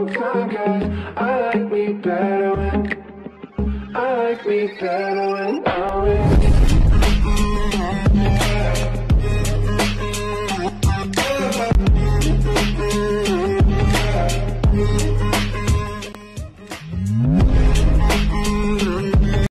long time, 'cause I like me better when I'm with you.